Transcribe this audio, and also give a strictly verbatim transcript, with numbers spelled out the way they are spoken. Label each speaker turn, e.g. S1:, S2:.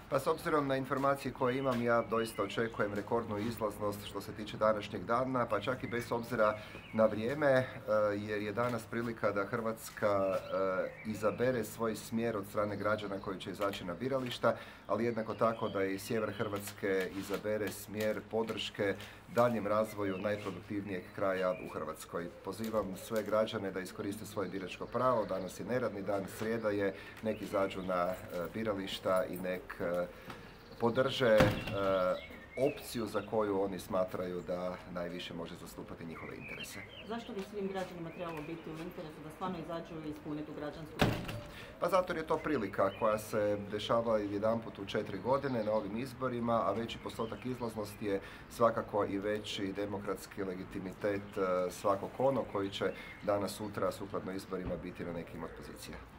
S1: Pa s obzirom na informacije koje imam, ja doista očekujem rekordnu izlaznost što se tiče današnjeg dana, pa čak i bez obzira na vrijeme, jer je danas prilika da Hrvatska izabere svoj smjer od strane građana koji će izaći na birališta, ali jednako tako da i sjever Hrvatske izabere smjer podrške daljem razvoju najproduktivnijeg kraja u Hrvatskoj. Pozivam sve građane da iskoriste svoje biračko pravo, danas je neradni dan, srijeda je, nek izađu na birališta i nek podrže opciju za koju oni smatraju da najviše može zastupati njihove interese.
S2: Zašto bi svim građanima trebalo biti u interesu da stvarno izađu i ispune tu građansku dužnost?
S1: Pa zato jer je to prilika koja se dešava jedanput u četiri godine na ovim izborima, a veći postotak izlaznosti je svakako i veći demokratski legitimitet svakog onog koji će danas sutra sukladno izborima biti na nekim od pozicija.